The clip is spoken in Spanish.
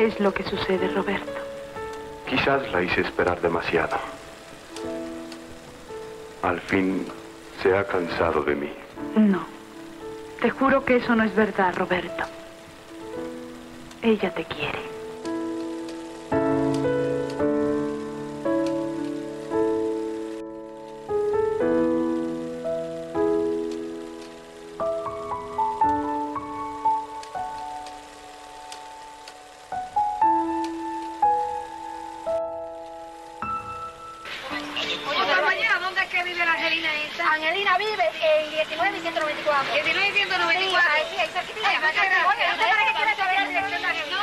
¿Qué es lo que sucede, Roberto? Quizás la hice esperar demasiado. Al fin se ha cansado de mí. No. Te juro que eso no es verdad, Roberto. Ella te quiere. Angelina vive en 19 y 194. 19 y 194. Sí, ahí cerquita.